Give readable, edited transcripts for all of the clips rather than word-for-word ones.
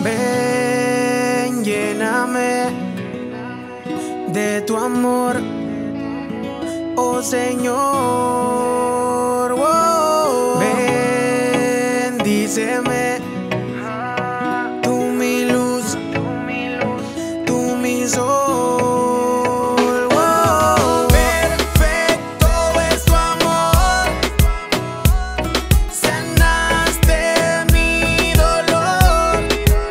Ven, lléname de tu amor, oh Señor. Oh, bendíceme, tú mi luz, tú mi sol. Oh, perfecto es tu amor, sanaste mi dolor.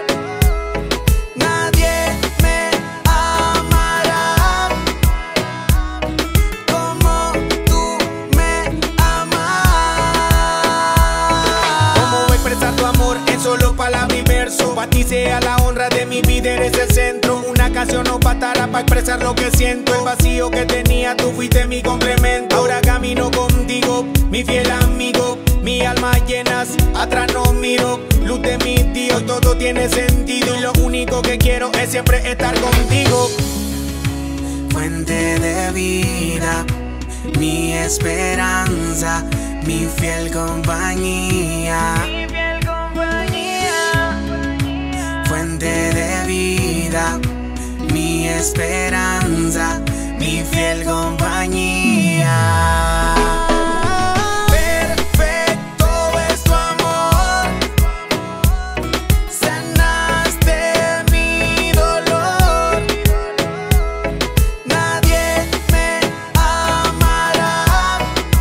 Nadie me amará como tú me amas. ¿Cómo voy a expresar tu amor en solo palabra y verso? Pa' ti sea la honra de mi vida, eres el centro. Una canción no bastará para expresar lo que siento. El vacío que tenía, tú fuiste mi complemento. Ahora camino contigo, mi fiel amigo. Mi alma llenas, atrás no miro. Luz de mis días, todo tiene sentido. Y lo único que quiero es siempre estar contigo. Fuente de vida, mi esperanza, mi fiel compañía. Fuente de vida, mi esperanza, mi fiel compañía. Perfecto es tu amor, sanaste mi dolor. Nadie me amará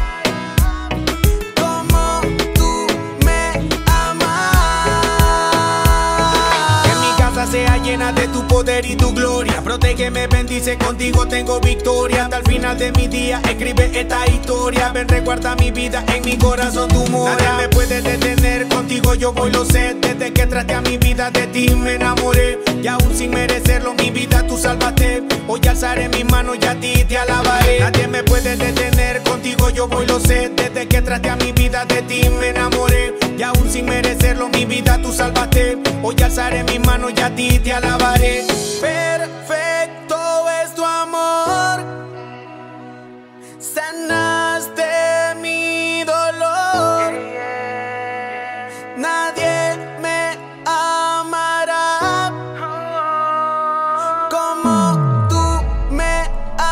como tú me amas. Que mi casa sea llena de tu poder y tu gloria. Protégeme, bendice, contigo tengo victoria. Hasta el final de mi día escribe esta historia. Ven, recuerda mi vida, en mi corazón tu mora. Nadie me puede detener, contigo yo voy, lo sé. Desde que traste a mi vida de ti me enamoré. Y aún sin merecerlo mi vida tú salvaste. Hoy alzaré mis manos y a ti te alabaré. Nadie me puede detener, contigo yo voy, lo sé. Desde que traste a mi vida de ti me enamoré. Y aún sin merecerlo mi vida tú salvaste. Hoy alzaré mis manos y a ti te alabaré. Perfecto es tu amor, sanaste mi dolor. Nadie me amará como tú me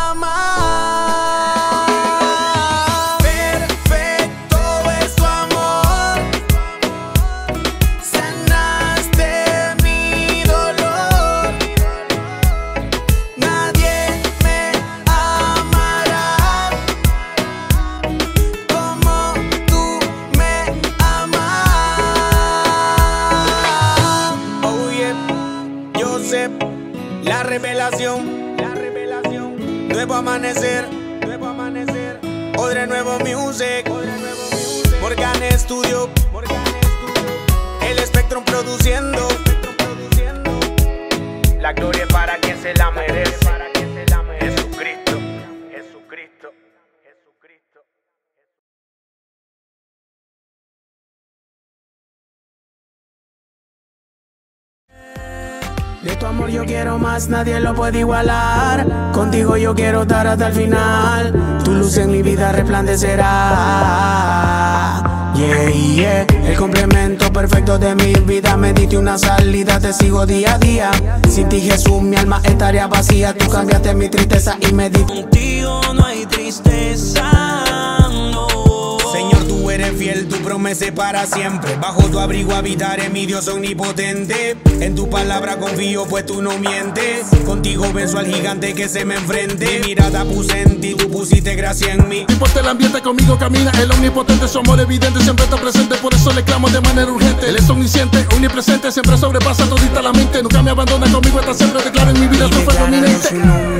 amas. Perfecto es tu amor, sanaste mi dolor. Nadie me amará como tú me amas. Oh yeah, Joseph, la revelación, nuevo amanecer, Odre Nuevo Music, Morgan Studio, el Spectrum produciendo. La gloria es para quien se la merece. Jesucristo, Jesucristo, Jesucristo. De tu amor yo quiero más, nadie lo puede igualar. Contigo yo quiero estar hasta el final. Tu luz en mi vida resplandecerá. Yeah, yeah. El complemento perfecto de mi vida. Me diste una salida, te sigo día a día. Sin ti, Jesús, mi alma estaría vacía. Tú cambiaste mi tristeza y me diste. Contigo no hay tristeza, no. Señor, tú eres fiel, tu promesa es para siempre. Bajo tu abrigo habitaré, mi Dios omnipotente. En tu palabra confío, pues tú no mientes. Contigo venzo al gigante que se me enfrente. Mi mirada puse en ti, tú pusiste gracia en mí. No importa el ambiente, conmigo camina el omnipotente. Su amor evidente siempre está presente, por eso le clamo de manera urgente. Él es omnisciente, omnipresente, siempre sobrepasa todita la mente. Nunca me abandona, conmigo está siempre. Declaro en mi vida su fe prominente. Su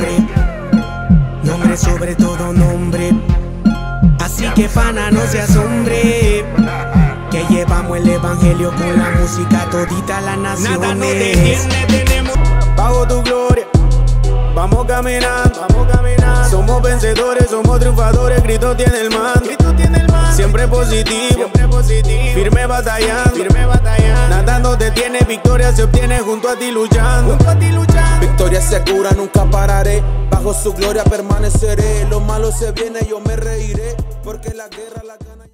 nombre sobre todo nombre. Así que pana, no se asombre, que llevamos el evangelio con la música todita las naciones. Nada nos detiene, tenemos bajo tu gloria, vamos caminando, somos vencedores, somos triunfadores. Cristo tiene el mando, siempre positivo, firme batallando, nada nos detiene. Victoria se obtiene junto a ti luchando. Victoria segura, nunca pararé. Bajo su gloria permaneceré. Lo malo se viene, yo me reiré, porque la guerra la gana.